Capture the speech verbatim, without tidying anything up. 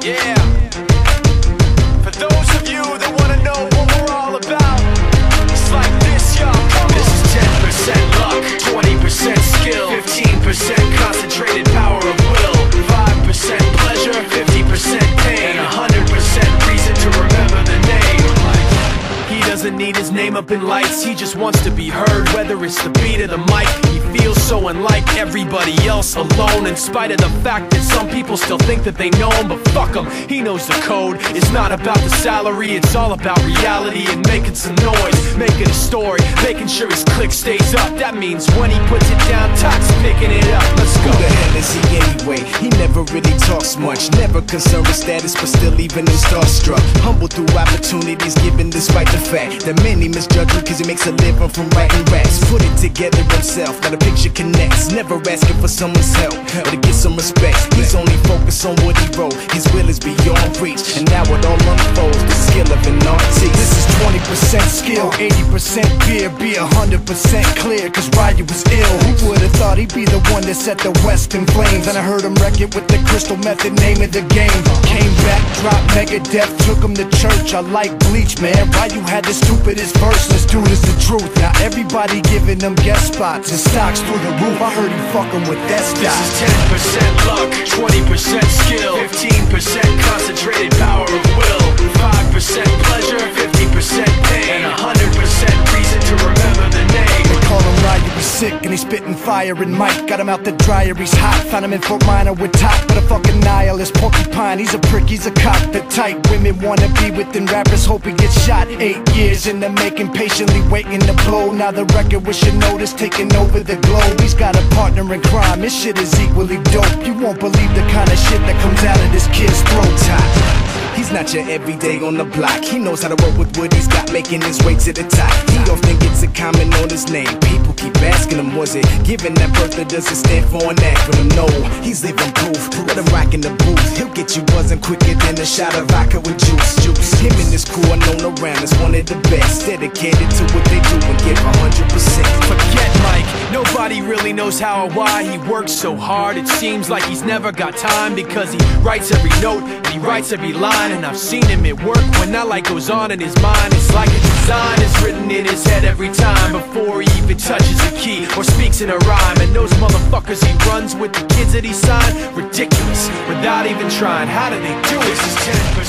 Yeah. For those of you that wanna know what we're all about, it's like this, y'all. This is ten percent luck, twenty percent skill, fifteen percent concentrated power of will, five percent pleasure, fifty percent pain, and one hundred percent reason to remember the name. He doesn't need his name up in lights, he just wants to be heard, whether it's the beat or the mic. He feels so unlike everybody else, alone, in spite of the fact that some people still think that they know him. But fuck him, he knows the code. It's not about the salary, it's all about reality and making some noise, making a story, making sure his click stays up. That means when he puts it down, Tox picking it up. Let's go. Who the hell is he anyway? He never really talks much, never concerned with status, but still even him starstruck. Humble through opportunities given despite the fact that many misjudge him cause he makes a living from writing raps. Put it together himself, now the picture connects. Never asking for someone's help, but to get some respect. He's only focused on what he wrote, his will is beyond reach, and now it all unfolds, the skill of an artist. This is twenty percent skill, eighty percent fear, be one hundred percent clear, cause Ryu was ill. Who would've thought he'd be the one that set the West in flames? And I heard him wreck it with the crystal method, name of the game. Came back, dropped Megadeth, took him to church. I like Bleach, man, Ryu had the stupidest verse, let's do this the truth. Now everybody giving them guest spots and stocks through the roof. I heard he fucking with that stock. This is ten percent luck, twenty percent skill, fifteen percent concentrated power of will, five percent pleasure, fifty percent pain, and one hundred percent reason to remember the name. They call him Ryu, he's sick and he's spitting fire. And Mike got him out the dryer, he's hot. Found him in Fort Minor with top, but a fucking nihilist porcupine. He's a prick, he's a cop. The type women wanna be within rappers, hope he gets shot. Eight years in the making, patiently waiting to blow. Now the record with your notice taking over the globe. He's got a partner in crime, his shit is equally dope. You won't believe the kind of shit that comes out of this kid's throat. Top. He's not your everyday on the block. He knows how to work with what he's got, making his way to the top. He often gets a comment on his name. People keep asking him, was it given that birth or does it stand for an acronym? No, he's living proof. Let him rock in the booth. He'll get you buzzing quicker than a shot of vodka with juice. Juice. Him and his crew are known around as one of the best, dedicated to what they do and give one hundred percent. Forget Mike, nobody really knows how or why he works so hard. It seems like he's never got time, because he writes every note and he writes every line. And I've seen him at work when that light goes on in his mind. It's like a design is written in his head every time, before he even touches a key or speaks in a rhyme. And those motherfuckers he runs with, the kids that he signed, ridiculous, without even trying. How do they do it? This is ten percent